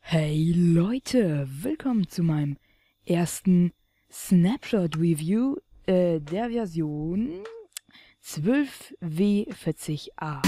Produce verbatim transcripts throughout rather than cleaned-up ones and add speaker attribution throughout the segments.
Speaker 1: Hey Leute, willkommen zu meinem ersten Snapshot-Review äh, der Version zwölf W vierzig A.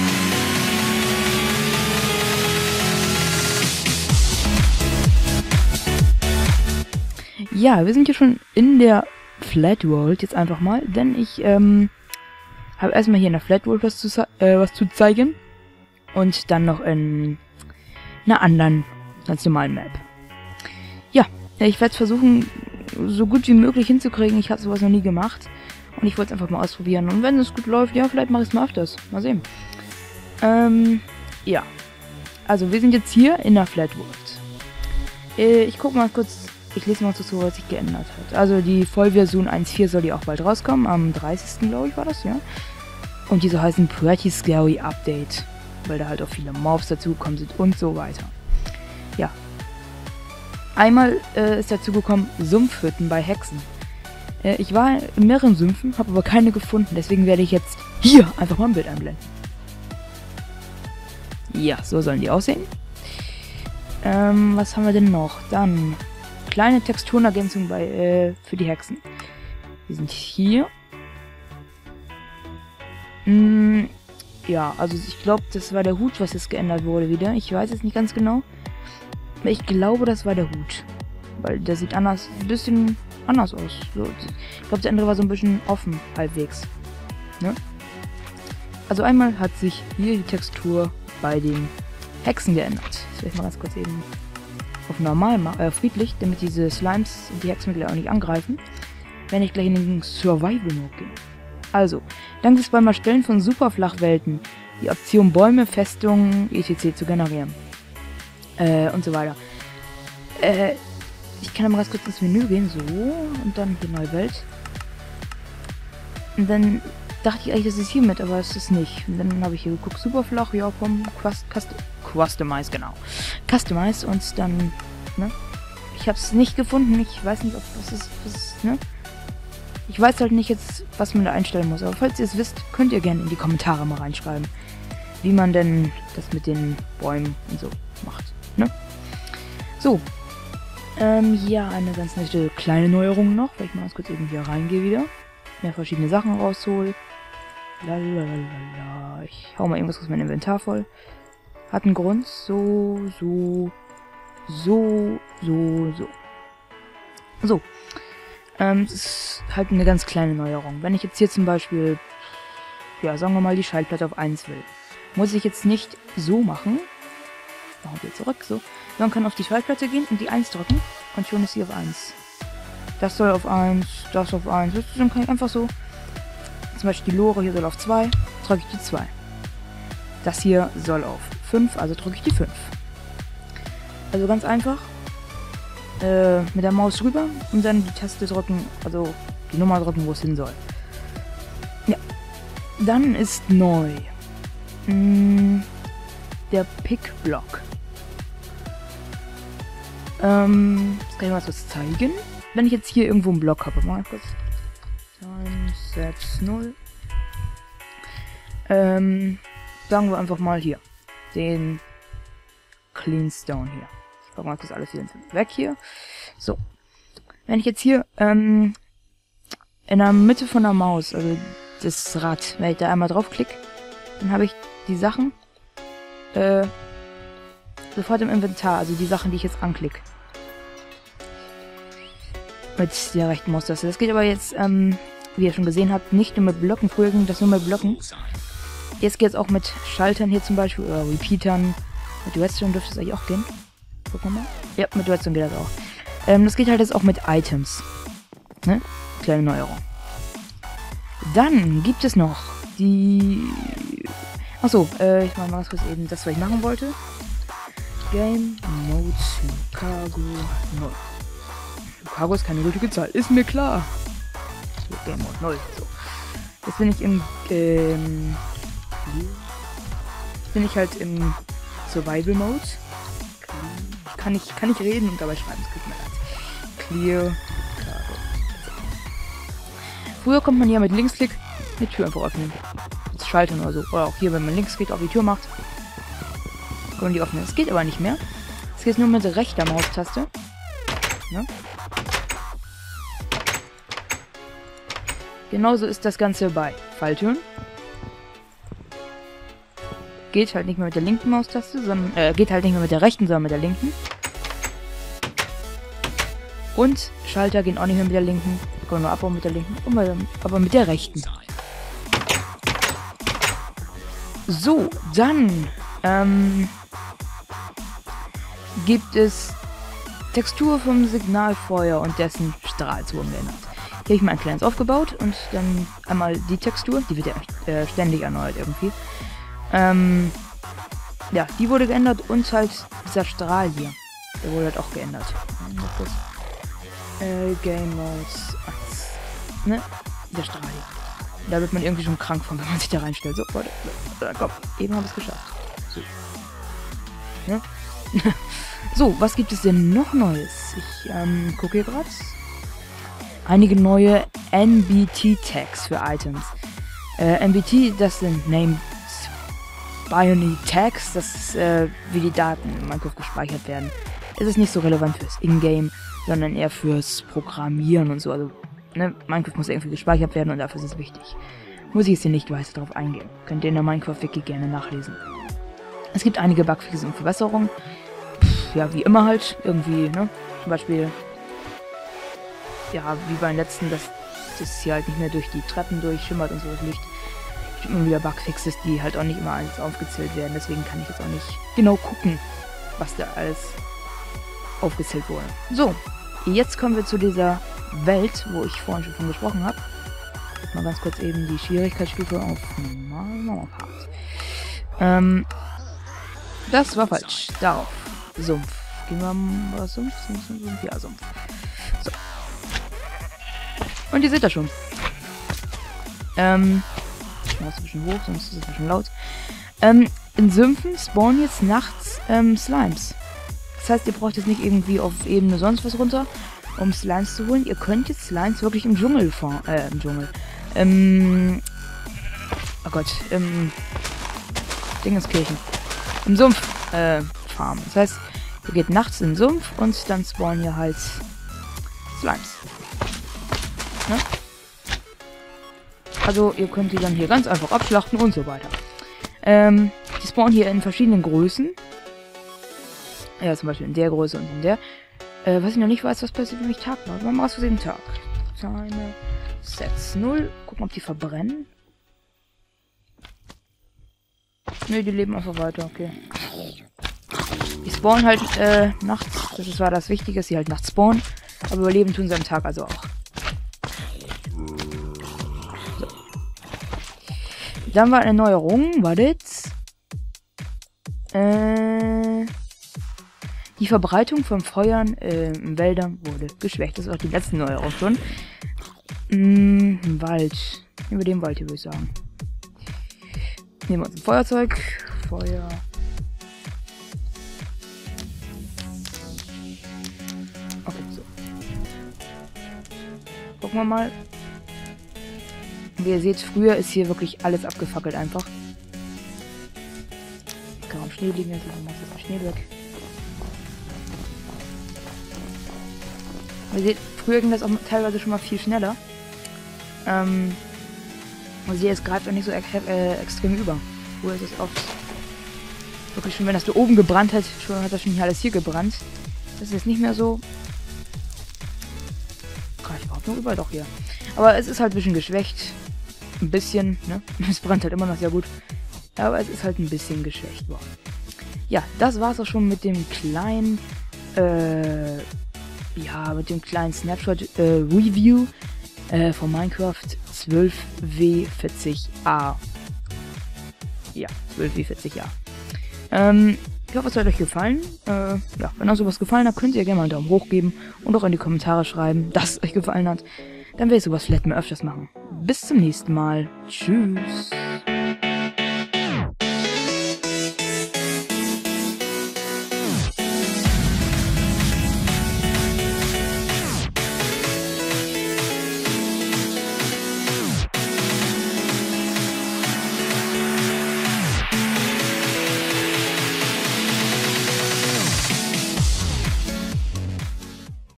Speaker 1: Ja, wir sind hier schon in der Flat World jetzt einfach mal, denn ich ähm, habe erstmal hier in der Flat World was zu, äh, was zu zeigen und dann noch in einer anderen ganz normalen Map. Ja, ich werde es versuchen, so gut wie möglich hinzukriegen. Ich habe sowas noch nie gemacht. Und ich wollte es einfach mal ausprobieren. Und wenn es gut läuft, ja, vielleicht mache ich es mal öfters. Mal sehen. Ähm, ja. Also, wir sind jetzt hier in der Flat World. Äh, ich gucke mal kurz, ich lese mal so, was sich geändert hat. Also, die Vollversion eins Punkt vier soll die auch bald rauskommen. Am dreißigsten glaube ich, war das, ja. Und die so heißen Pretty Scary Update. Weil da halt auch viele Mobs dazugekommen sind und so weiter. Ja. Einmal äh, ist dazu gekommen, Sumpfhütten bei Hexen. Äh, ich war in mehreren Sümpfen, habe aber keine gefunden. Deswegen werde ich jetzt hier einfach mal ein Bild einblenden. Ja, so sollen die aussehen. Ähm, was haben wir denn noch? Dann kleine Texturenergänzung bei, äh, für die Hexen. Die sind hier. Mm, ja, also ich glaube, das war der Hut, was jetzt geändert wurde wieder. Ich weiß es nicht ganz genau. Ich glaube, das war der Hut. Weil der sieht anders, ein bisschen anders aus. So, ich glaube, der andere war so ein bisschen offen, halbwegs. Ne? Also einmal hat sich hier die Textur bei den Hexen geändert. Das werde ich mal ganz kurz eben auf normal machen, äh, friedlich, damit diese Slimes und die Hexenmittel auch nicht angreifen. Wenn ich gleich in den Survival-Mode gehe. Also, dank des beim Erstellen von Superflachwelten die Option Bäume, Festungen, et cetera zu generieren. Äh, und so weiter. Äh, ich kann mal ganz kurz ins Menü gehen, so, und dann die neue Welt. Und dann dachte ich eigentlich, das ist hiermit, aber es ist nicht. Und dann habe ich hier geguckt, super flach, ja, vom Customize, genau. Customize und dann, ne? Ich habe es nicht gefunden, ich weiß nicht, ob das ist, was ist, ne? Ich weiß halt nicht jetzt, was man da einstellen muss, aber falls ihr es wisst, könnt ihr gerne in die Kommentare mal reinschreiben, wie man denn das mit den Bäumen und so macht. Ne? So. Ähm, ja, eine ganz nette kleine Neuerung noch, weil ich mal ganz kurz eben hier reingehe wieder. Mehr verschiedene Sachen raushol. Lalalala. Ich hau mal irgendwas aus meinem Inventar voll. Hat einen Grund. So, so, so, so, so. So. Ähm, es ist halt eine ganz kleine Neuerung. Wenn ich jetzt hier zum Beispiel, ja, sagen wir mal, die Schaltplatte auf eins will, muss ich jetzt nicht so machen. Machen wir zurück, so. Man kann auf die Schaltplatte gehen und die eins drücken und schon ist sie auf eins. Das soll auf eins, das auf eins. Dann kann ich einfach so, zum Beispiel die Lore hier soll auf zwei, drücke ich die zwei. Das hier soll auf fünf, also drücke ich die fünf. Also ganz einfach, äh, mit der Maus rüber und dann die Taste drücken, also die Nummer drücken, wo es hin soll. Ja, dann ist neu hm, der Pick-Block. Ähm, das kann ich mal was zeigen. Wenn ich jetzt hier irgendwo einen Block habe, mal kurz. Time sets null. Ähm, sagen wir einfach mal hier. Den Clean Stone hier. Ich packe mal kurz alles wieder weg hier. So. Wenn ich jetzt hier, ähm, in der Mitte von der Maus, also das Rad, wenn ich da einmal draufklicke, dann habe ich die Sachen, äh, sofort im Inventar, also die Sachen, die ich jetzt anklicke. Mit der rechten Maustaste. Das geht aber jetzt, ähm, wie ihr schon gesehen habt, nicht nur mit Blöcken. Früher ging das nur mit Blöcken. Jetzt geht es auch mit Schaltern hier zum Beispiel, oder Repeatern. Mit Redstone dürfte es eigentlich auch gehen. Gucken wir mal. Ja, mit Redstone geht das auch. Ähm, das geht halt jetzt auch mit Items. Ne? Kleine Neuerung. Dann gibt es noch die... Achso, äh, ich mache mal ganz kurz eben das, was ich machen wollte. Game Mode Chicago null. Chicago ist keine gültige Zahl, ist mir klar. So, Game Mode null. So. Jetzt bin ich im, ähm, jetzt bin ich halt im Survival Mode. Ich kann nicht, kann nicht reden und dabei schreiben, es tut mir leid. Clear Chicago. Früher konnte man ja mit Linksklick die Tür einfach öffnen. Mit Schaltern oder so. Oder auch hier, wenn man Linksklick auf die Tür macht, können die öffnen. Es geht aber nicht mehr. Es geht nur mit rechter Maustaste. Ne? Genauso ist das Ganze bei Falltüren. Geht halt nicht mehr mit der linken Maustaste, sondern äh, geht halt nicht mehr mit der rechten, sondern mit der linken. Und Schalter gehen auch nicht mehr mit der linken, können nur abbauen mit der linken, aber mit der rechten. So, dann ähm, gibt es Textur vom Signalfeuer und dessen Strahl zu geändert. Hier habe ich mal ein kleines aufgebaut und dann einmal die Textur, die wird ja äh, ständig erneuert irgendwie. Ähm, ja, die wurde geändert und halt dieser Strahl hier, der wurde halt auch geändert. Äh, Game Modes eins. Ne? Der Strahl hier. Da wird man irgendwie schon krank von, wenn man sich da reinstellt. So, warte, komm, eben habe ich es geschafft. So. Ne? So, was gibt es denn noch Neues? Ich ähm, gucke hier gerade. Einige neue N B T-Tags für Items. Äh, N B T, das sind Named Binary Tags, das ist äh, wie die Daten in Minecraft gespeichert werden. Es ist nicht so relevant fürs Ingame, sondern eher fürs Programmieren und so. Also, ne, Minecraft muss irgendwie gespeichert werden und dafür ist es wichtig. Muss ich jetzt hier nicht weiter drauf eingehen. Könnt ihr in der Minecraft-Wiki gerne nachlesen. Es gibt einige Bugfixes und Verbesserungen. Pff, ja, wie immer halt. Irgendwie, ne? Zum Beispiel, ja, wie beim letzten, dass das hier halt nicht mehr durch die Treppen durchschimmert und so das Licht. Es gibt immer wieder Bugfixes, die halt auch nicht immer alles aufgezählt werden. Deswegen kann ich jetzt auch nicht genau gucken, was da alles aufgezählt wurde. So, jetzt kommen wir zu dieser Welt, wo ich vorhin schon von gesprochen habe. Ich mal ganz kurz eben die Schwierigkeitsstufe auf normal, auf hart. Ähm, das war falsch. Darauf. Sumpf. Gehen wir mal Sumpf, Sumpf, Sumpf, ja, Sumpf. So. Und ihr seht das schon. Ähm, ich mach es ein bisschen hoch, sonst ist es ein bisschen laut. Ähm, in Sümpfen spawnen jetzt nachts ähm, Slimes. Das heißt, ihr braucht jetzt nicht irgendwie auf Ebene sonst was runter, um Slimes zu holen. Ihr könnt jetzt Slimes wirklich im Dschungel fahren. Äh, im Dschungel. Ähm. Oh Gott. Im. Dingenskirchen. Im Sumpf, äh, farmen. Das heißt, ihr geht nachts in den Sumpf und dann spawnen hier halt Slimes. Ne? Also, ihr könnt die dann hier ganz einfach abschlachten und so weiter. Ähm, die spawnen hier in verschiedenen Größen. Ja, zum Beispiel in der Größe und in der. Äh, was ich noch nicht weiß, was passiert, wenn ich Tag mache. Machen wir was für den Tag. Seine Sets null. Gucken, ob die verbrennen. Ne, die leben einfach weiter, okay. Die spawnen halt äh, nachts. Das ist, war das Wichtige, dass sie halt nachts spawnen. Aber überleben tun sie am Tag also auch. So. Dann war eine Neuerung. Wartet. Äh... Die Verbreitung von Feuern äh, in Wäldern wurde geschwächt. Das ist auch die letzte Neuerung schon. Mm, Wald. Nehmen wir den Wald hier, würde ich sagen. Nehmen wir uns ein Feuerzeug. Feuer. Okay, so. Gucken wir mal. Wie ihr seht, früher ist hier wirklich alles abgefackelt einfach. Kaum Schnee liegen, jetzt machen wir das Schnee weg. Ihr seht, früher ging das auch teilweise schon mal viel schneller. Ähm, und sie jetzt greift auch nicht so äh, extrem über. Früher ist es oft wirklich schon, wenn das da oben gebrannt hat, schon hat das schon hier alles hier gebrannt. Das ist jetzt nicht mehr so. Greift überhaupt nur über, doch hier. Aber es ist halt ein bisschen geschwächt. Ein bisschen, ne? Es brennt halt immer noch sehr gut. Aber es ist halt ein bisschen geschwächt worden. Ja, das war's auch schon mit dem kleinen, äh, ja, mit dem kleinen Snapshot-Review äh, äh, von Minecraft zwölf W vierzig A. Ja, zwölf W vierzig A. Ähm, ich hoffe, es hat euch gefallen. Äh, ja, wenn euch sowas gefallen hat, könnt ihr gerne mal einen Daumen hoch geben und auch in die Kommentare schreiben, dass es euch gefallen hat. Dann werde ich sowas vielleicht mal öfters machen. Bis zum nächsten Mal. Tschüss.